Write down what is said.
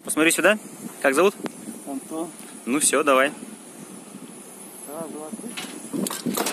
Посмотри сюда. Как зовут? Антон. Ну все, давай. Раз, два, три.